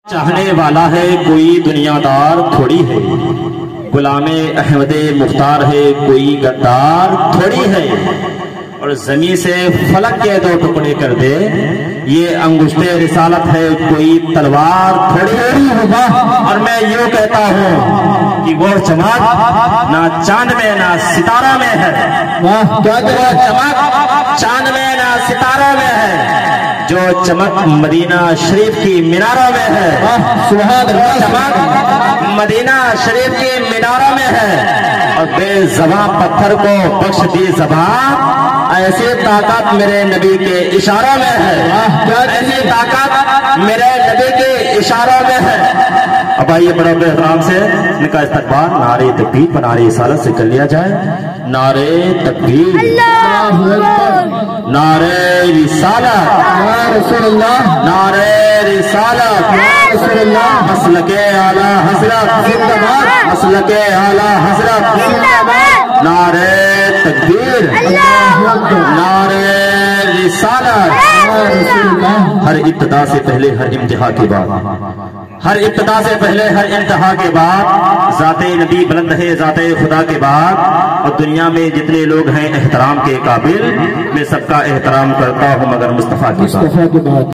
چاہنے والا ہے کوئی دنیا دار تھوڑی ہے، غلام احمد مختار ہے کوئی غدار تھوڑی ہے، اور زمین سے فلک کے دو ٹکڑے کر دے یہ انگشت رسالت ہے کوئی تلوار تھوڑی ہے۔ اور میں یوں کہتا ہوں کہ وہ چمک نہ چاند میں نہ ستارہ میں ہے، وہ چمک چاند میں نہ ستارہ میں ہے، جو چمک مدینہ شریف کی میناروں میں ہے، چمک مدینہ شریف کی میناروں میں ہے، اور بے زباں پتھر کو بخش دی زبان، ایسی طاقت میرے نبی کے اشاروں میں ہے، ایسی طاقت میرے نبی کے اشاروں میں ہے۔ اب آئیے بڑے احترام سے ان کا استقبال نعرے تکبیر پر نعرے رسالت سے کر لیا جائے۔ نعرے تکبیر، نعرے رسالت، نعرے رسالت، مسلک اعلی حضرت، مسلک اعلی حضرت، نعرے تکبیر، نعرے رسالت۔ ہر ابتدا سے پہلے ہر انتہا کے بعد، ہر ابتدا سے پہلے ہر انتہا کے بعد ذات نبی بلند ہے ذات خدا کے بعد، اور دنیا میں جتنے لوگ ہیں احترام کے قابل، میں سب کا احترام کرتا ہوں مگر مصطفیٰ کے بعد۔